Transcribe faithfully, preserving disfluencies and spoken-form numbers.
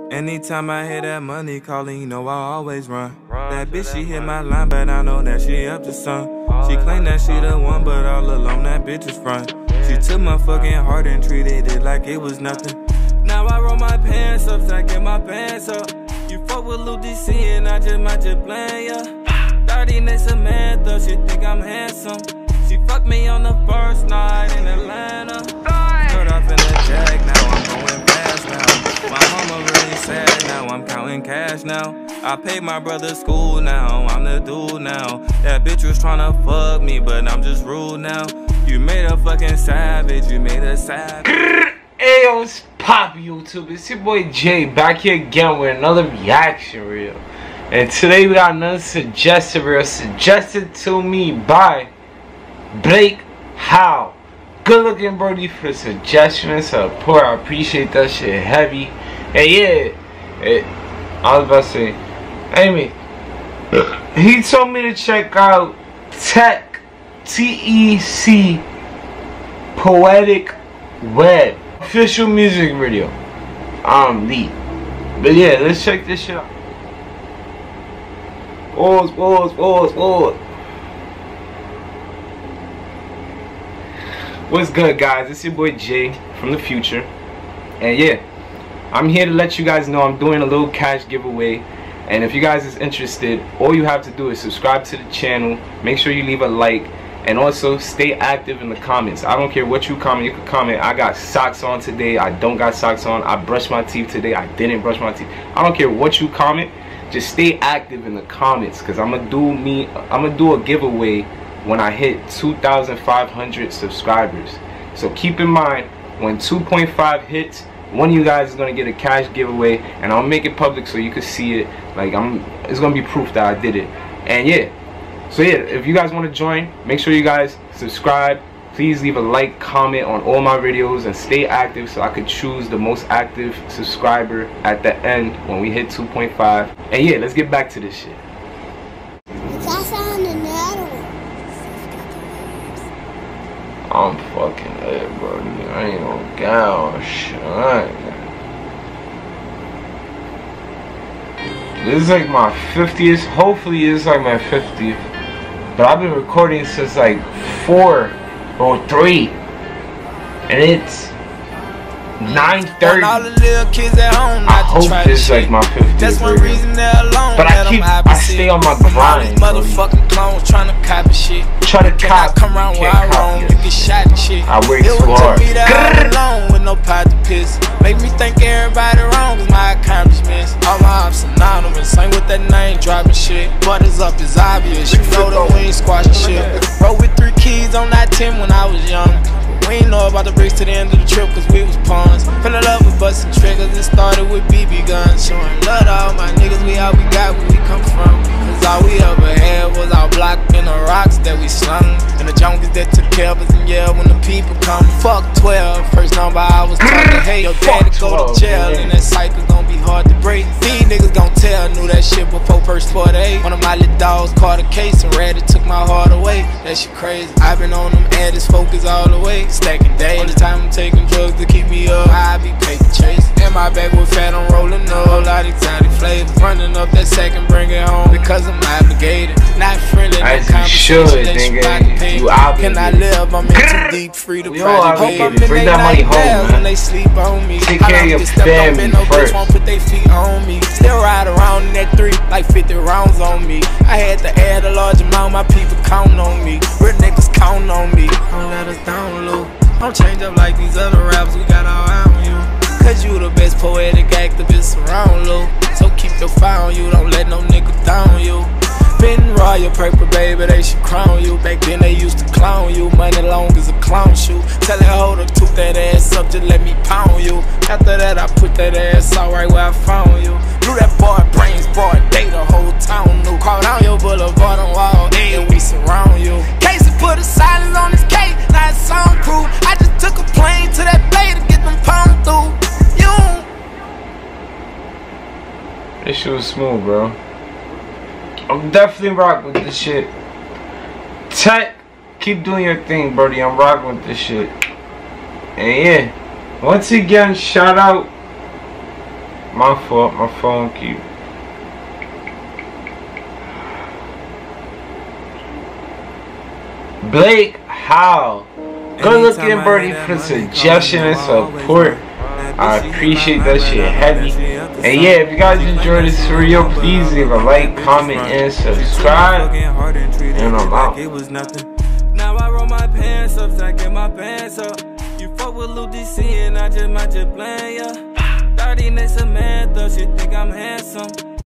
Anytime I hear that money calling, you know I always run. That bitch, she hit my line, but I know that she up to something. She claimed that she the one, but all along that bitch is front. She took my fucking heart and treated it like it was nothing. Now I roll my pants up, stacking my pants up. You fuck with Lil D C and I just might just play ya. thirty next to Samantha, she think I'm handsome. She fucked me on the first night in Atlanta. Skirt off in the jag, now I'm going fast now. My mama really sad, now I'm counting cash now. I paid my brother's school now, I'm the dude now. That bitch was tryna fuck me, but I'm just rude now. You made a fucking savage, you made a savage. Hey yo, what's pop YouTube? It's your boy Jay back here again with another reaction reel. And today we got another suggested reel suggested to me by Blake Howe. Good looking Brody for the suggestion and support. I appreciate that shit heavy. And yeah, it, I was about to say, anyway, he told me to check out Tech, T E C, Poetic Web official music video. I'm Lee. But yeah, let's check this shit out. Pause, pause, pause, pause. What's good, guys? It's your boy Jay from the future. And yeah, I'm here to let you guys know I'm doing a little cash giveaway. And if you guys is interested, all you have to do is subscribe to the channel. Make sure you leave a like. And also stay active in the comments. I don't care what you comment, you can comment. I got socks on today, I don't got socks on. I brushed my teeth today, I didn't brush my teeth. I don't care what you comment, just stay active in the comments. Cause I'm gonna do me I'm gonna do a giveaway when I hit two thousand five hundred subscribers. So keep in mind, when two point five hits, one of you guys is gonna get a cash giveaway, and I'll make it public so you can see it. Like I'm it's gonna be proof that I did it. And yeah. So yeah, if you guys want to join, make sure you guys subscribe. Please leave a like, comment on all my videos, and stay active so I could choose the most active subscriber at the end when we hit two point five. And yeah, let's get back to this shit. I'm fucking lit, bro. I ain't no gosh. This is like my fiftieth. Hopefully, it's like my fiftieth. But I've been recording since like four or three, and it's nine thirty. I hope this is like my fiftieth. But I keep, I stay on my grind. Motherfucking clones trying to copy shit. Try to cop, come around where I roam, you get shot and shit. I work too hard. Alone with no pot to piss. Make me think everybody wrong with my accomplishments. All my ops anonymous, same with that name dropping shit. Butters up is obvious, you know that we ain't squashing shit. Roll with three keys on that ten when I was young. We ain't know about the bricks to the end of the trip cause we was pawns. Fell in love with busting triggers, it started with B B guns. Showing love to all my niggas, we all we got where we come from. Cause all we ever had was our block and the rocks that we slung. And the junkies that took care of us, and yeah, when the people come. Fuck twelve, first number I was taught to hate. Your daddy go to jail, and that cycle gon' be hard to break. These niggas gon' tell, knew that shit before first forty-eight. One of my little dogs caught a case and read it, took my heart away. That shit crazy, I been on them addicts, focus all the way. Stacking days, only time I'm taking drugs to keep me up, I be paper chasing. In my bag with fat, I'm rolling up, a lot of exotic flavors. Running up that second, bring it home, because I'm obligated. Not friendly, no conversation, that you about to pay. Can I live, I'm in too deep, free to private. Hope I'm in they night bells when they sleep on me. Take care of your family first. Won't put their feet on me. Still ride around in that three, like fifty rounds on me. I had to add a large amount, my people count on me. Real niggas count on me. Don't let us down low. Don't change up like these other rappers, we got our eye on you. Cause you the best poetic activist around, low. So keep your fire on you, don't let no nigga down you. Been royal paper, baby, they should crown you. Back then they used to clown you, money long as a clown shoe. Tell that hoe to toot that ass up, just let me pound you. After that I put that ass out right where I found you. Blew that boy brains, boy, they the whole town knew. Call down your boulevard on wall, and we surround you. Casey put a silence on his cake, now it's soundproof. I just took a plane to that bay to get them pound through. You. This shit was smooth, bro. I'm definitely rocking with this shit. Tech, keep doing your thing, Brody. I'm rocking with this shit. And yeah, once again, shout out My fault, my phone keep. Blake, how? Good looking birdie for the suggestion and support. I appreciate that shit heavy. And yeah, if you guys enjoyed this video, please leave a like, comment, and subscribe. And I'm out. Now I roll my pants up, stacking my pants up. You fuck with Lil D C and I just might just play ya. thirty next Samantha, she think I'm handsome.